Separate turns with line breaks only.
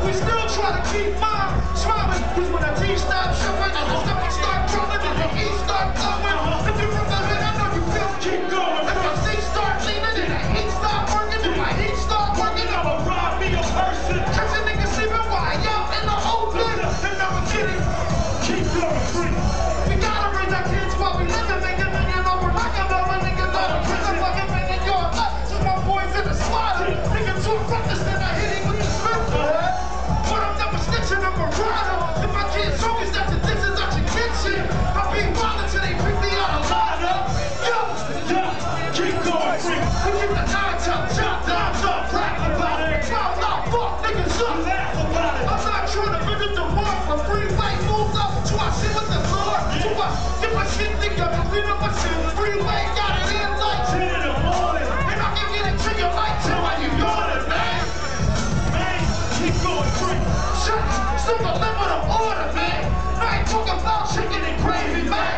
We still try to keep mine smiling. Cause when the T stop showing, and the stuff start crawling, and the E start blowing. If you from the hood, I know you feel. Keep going. If my C start leaning, and the heat start working, and my heat start working, I'ma rob me a person. Cause the niggas sleeping while I out in the open. And I'm kidding. Keep going free. We gotta raise our kids while we living, make a million over like another nigga go to prison, fucking million yard left. Just my boys in the slaughter. Nigga too reckless, then I hit him with the Smith. But I'm never snitching, I'm a rider. If I can't focus, that's the distance I should get shit. I'm being violent till they pick me out of lineup. Yo, keep going free. We keep the nines up, rap about it. Foul out, fuck niggas up, laugh about it. I'm not trying to visit the war for Freeway. Moved up to I sit with the Lord. To I get my shit nigga, clean up my shit. Freeway got it in like 10 in the morning. And I can get it to your light till while you yawning, man. Man, keep going free. Shut up, still the limit of order, man. I ain't talking about chicken and gravy, man.